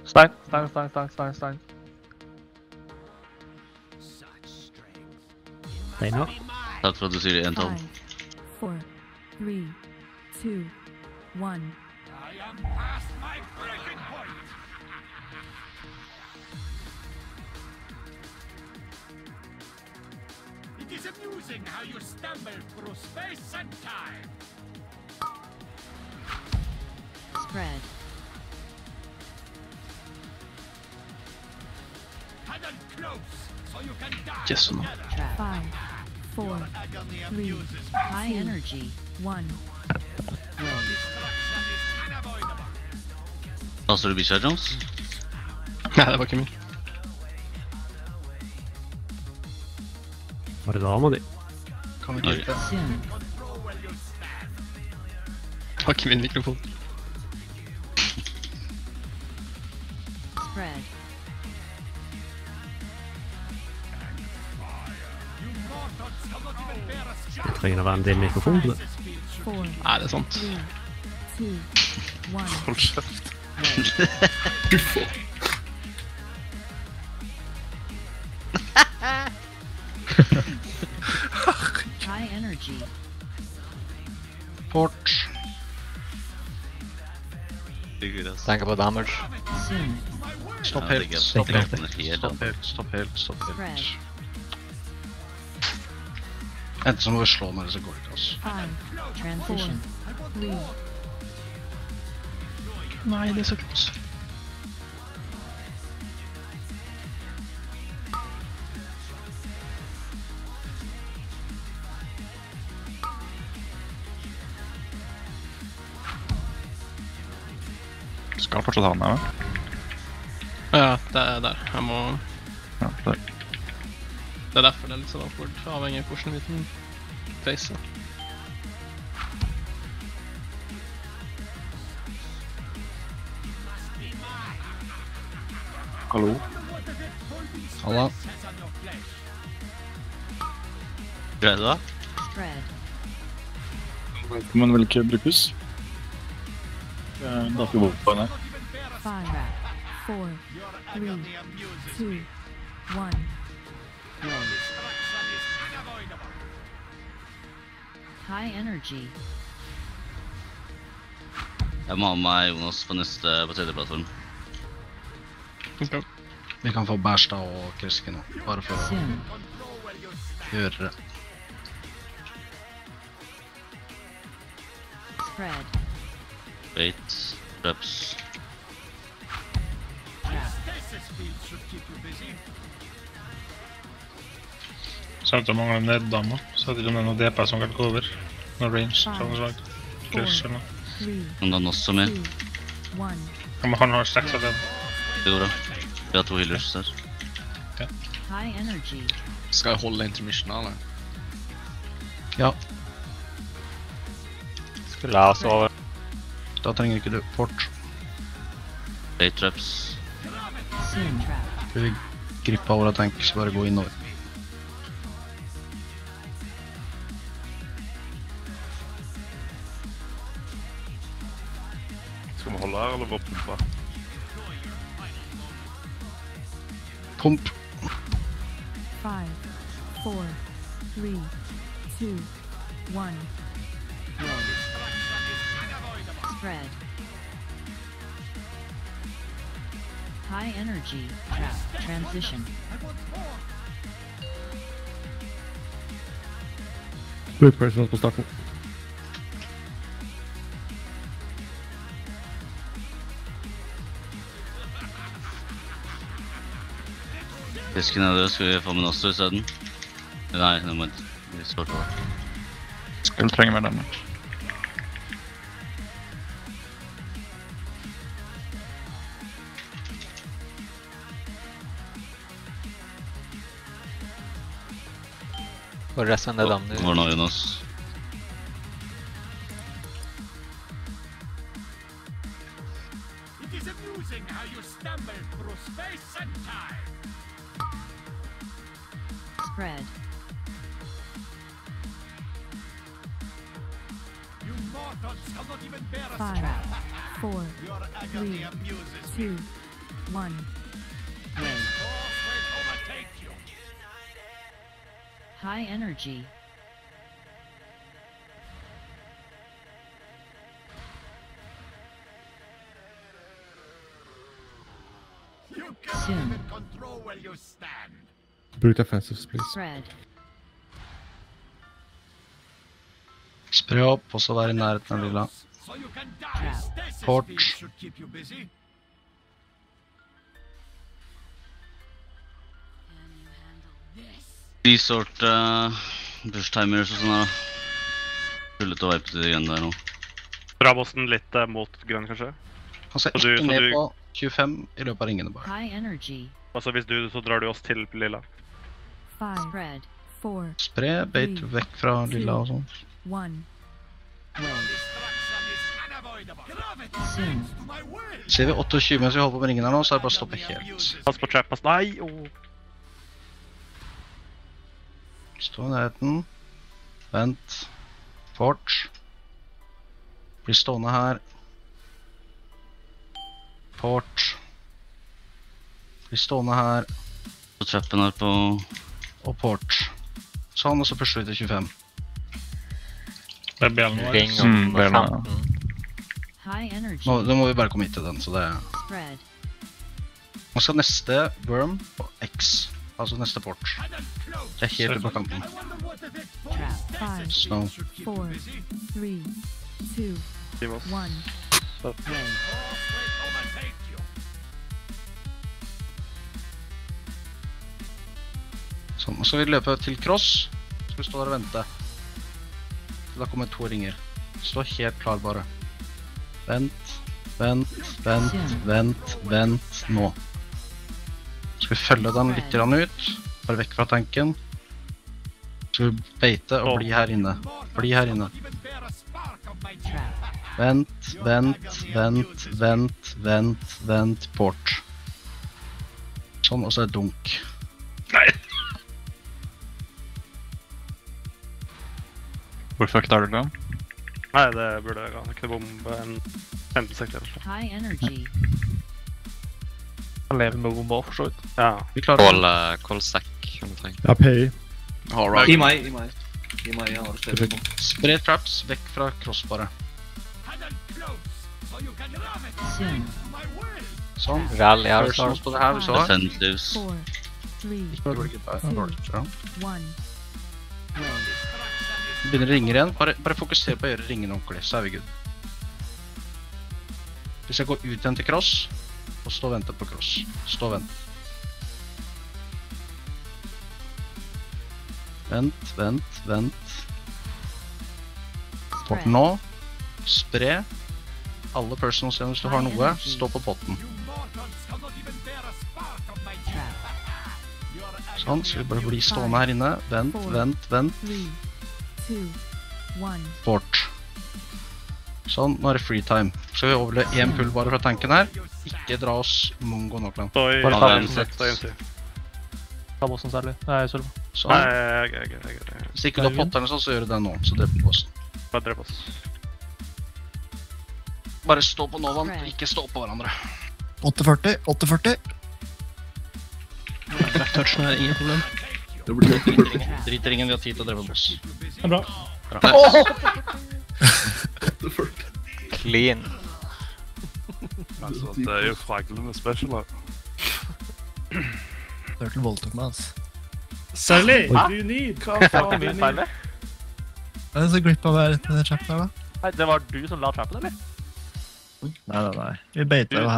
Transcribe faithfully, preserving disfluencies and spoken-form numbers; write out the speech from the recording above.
Stein, stein, stein, stein, stein, stein. Steinar. Takk for at du sier det en tall. Five, four, three, two, one. I am past my breaking point. It is amusing how you stumble through space and time. Spread. Huddle close so you can die Yes, no. together. Trap. Five, four, Agony three, amuses me. high energy. One. Destruction is unavoidable. Passer du bikkja, Jones? Nei, det var ikke min. Var det dama di? Kan vi ikke Oi. det? Soon. Control where you stand. Det var ikke min mikrofon. Spread. You mortals shall not even bear a shadow. Trenger det være en del mikrofon på det? Four, Nei, det er sant. three, two, one. Hold kjeft. High energy. Port. Tenker på damage. Soon. Stopp Ja, helt, det er stopp ikke helt. helt helt, Stopp helt, stopp helt, stopp Spread. helt. Enten så må vi slå meg, eller så går det ikke, altså. Five. Transition. Three. Nei, det er så close. Skal fortsatt ha den her, vel? Ja, det er der. Jeg må... Ja, der. Det er derfor det er litt sånn awkward, avhengig av hvordan vi kan face. Hallo? Halla. Greide du det? Spread. Kan man vel ikke brukes? Eh, Da skal vi gå på den her. Five. Four. Three. Two. One. Destruction is unavoidable. High energy. Jeg må ha med meg Jonas på neste på tredje plattform. Ok. Vi kan få Bærstad og Kriske nå, bare for å Soon. gjøre det. Spread. Wait, traps. Trap. Stasis field should keep you busy. Så er det mangler en neddame. Så er det ikke om det er noe D P som kan gå over. Noe range, sånn slag. Crush eller noe. Three. Om den også med. Two. One. Ja, men han har stacks av det. Det går bra. Vi har to healers der. High energy. Skal jeg holde intermission, eller? Ja, Skulle jeg sove? da trenger ikke du fort. Wait, traps. Soon. Trap. Skal vi grippe over og tenke, så bare gå innover. Skal vi holde her, eller bare pumpe? Pump. Five. Four. Three. Two. One. Spread. High energy. Trap. Transition. Bruk personal på starten. Fisken er død, skal vi få med Nostro i stedet? Nei, nå må vi stå på det. Skulle trenge mer damage. For resten er damn Hvor nå, Jonas? It is amusing how you stumble through space and time. Spread. You mortals shall not even bear a Five. scratch. Four. Your agony Three. amuses me. Two. One. Win. High energy. You can't Soon. even control where you stand. Bruk defensives, please. Spread. Spre opp, og så være i nærheten av lilla. So you can die. Trap. Stasis Port. field should keep you busy. De sort uh, burst timers og sånn her. Tullet og vipet det igjen der nå. Dra bossen litt eh, mot grønn, kanskje? Han ser Så du- ikke så ned du- på tjuefem i løpet av ringene bare. High energy. Altså hvis du, så drar du oss til lilla. Five. Spread. Four. Spre, bait vekk fra lilla og sånn. One. Win. Destruction is unavoidable. Gravity Soon. bends to my will. Ser vi tjueåtte mens vi holder på med ringene her nå, så er det bare å stoppe helt. Pass på trap, pass. Nei, åh. Stå i nærheten. Vent. Fort. Blir stående her. Fort. Blir stående her. Så trappen her på... Og port. Sånn, og så pusher vi til tjuefem. Det er bjellen vår. Ring Mm, om bjellen. femten. High energy. Nå, nå må vi bare komme hit til den, så det er... Spread. Nå skal neste worm på X. Altså neste port. Det er helt på kanten. Trap. Five. Snow. Four. Three. Two. Giv oss. One. Win. Sånn, og så skal vi løpe til cross. Så skal vi stå der og vente. Da kommer to ringer. Stå helt klar bare. Vent, vent, vent, vent, vent, nå. Så skal vi følge den litt grann ut. Bare vekk fra tanken. Så skal vi beite og bli her inne. Bli her inne. Trap. Vent, vent, vent, vent, vent, vent, port. Sånn, og så er det dunk. Nei! Hvor fucked er du da? Nei, det burde jeg ikke bombe en femten sektor eller så. High energy. Jeg lever med bomba for så vidt. Ja. Vi klarer Kål, eh, kålsekk, om du trenger. Ja, pay. I meg, i meg. I meg, jeg har det stedet på. Spre traps vekk fra cross bare. Soon. Sånn. Vel, jeg har Personals klart. på det her vi så her. Defensives. Four. Three. Ikke dårlig der. Dårlig, tror jeg. One. Win. Begynner å ringe igjen. Bare, bare fokuser på å gjøre ringene ordentlig, så er vi good. Hvis jeg går ut igjen til cross, og stå og vente på cross. Stå og vent. Vent, vent, vent. Fort nå. Spre. Alle personals igjen hvis du har noe. Stå på potten. Sånn, så vi bare bli stående her inne. Vent, vent, vent. Three. Two. One. Fort. Sånn, nå er det free time. Så vi overlever en pull bare fra tanken her. Ikke dra oss mongo Northland. Stå i... Bare ta den Stå i sett. innsyn. Ta bossen særlig. Nei, sølv. Nei, Sånn. jeg, jeg, jeg, jeg, jeg. Hvis ikke du har potterne sånn, så gjør du det nå. Så dreper du bossen. Bare drep oss. Bare stå på Novan, ikke stå på hverandre. åtte førti, åtte førti. Touchen er ingen problem. Drit i ringen, vi har tid til å drepe boss. Det er bra. Clean. Altså, det er jo fraglende special her. Turtle voldtok meg, altså. Særlig! Hva? Do you need? Hva faen er det? Det er så glipp av hver etter det trappet her, da. Nei, det var du som la trappen, eller? Nei, nei, nei. Vi beiter jo her.